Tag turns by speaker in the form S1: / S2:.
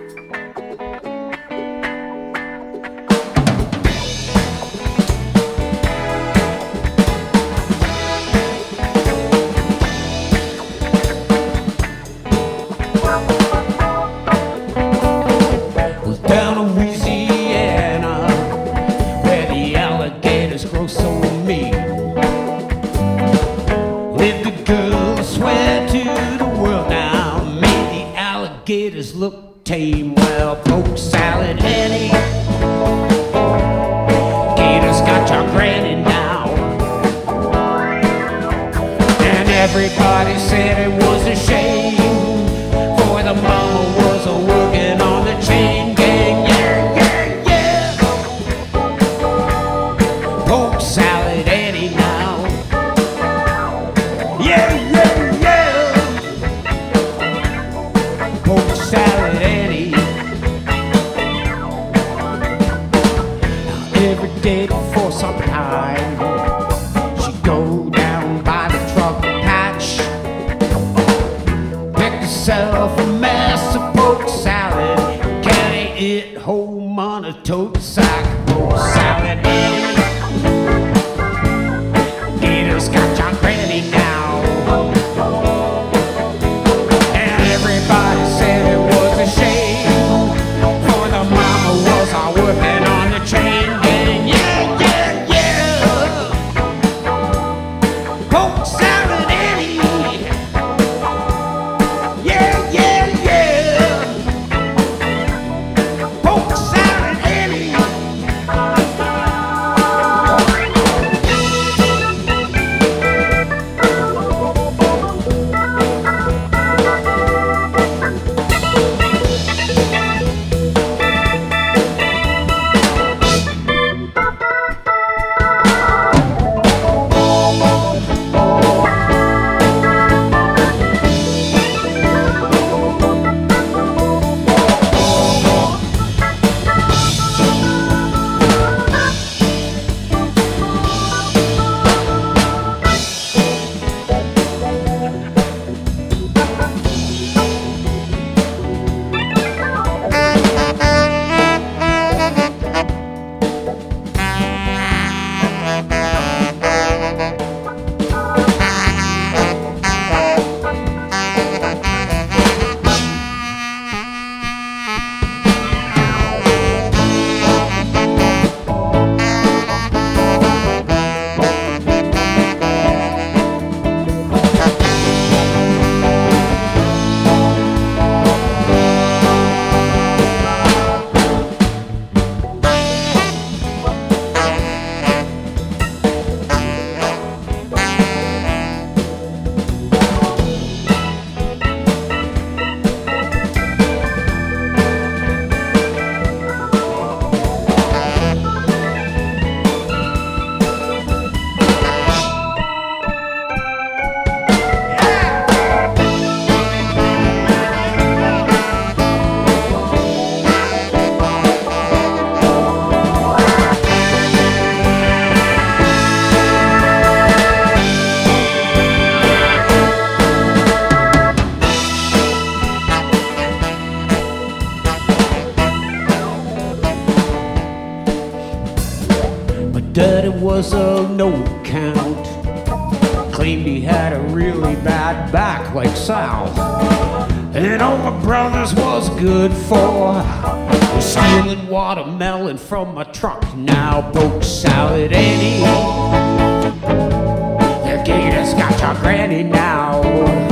S1: Alligators look tame. Well, poke salad Annie, gators got your granny now. And everybody said it was a shame, for the mama was a working on the chain gang. Yeah, yeah, yeah. Poke salad Annie now. Yeah, yeah. Poke salad Annie. Now every day before some time, she'd go down by the truck patch, pick herself a mess of poke salad, carry it home on a tote sack. Poke salad Annie, gators got your granny now. Daddy was a no-count, claimed he had a really bad back like Sal. And all my brothers was good for stealing watermelon from my truck. Now poke salad Annie, the gators got your granny now.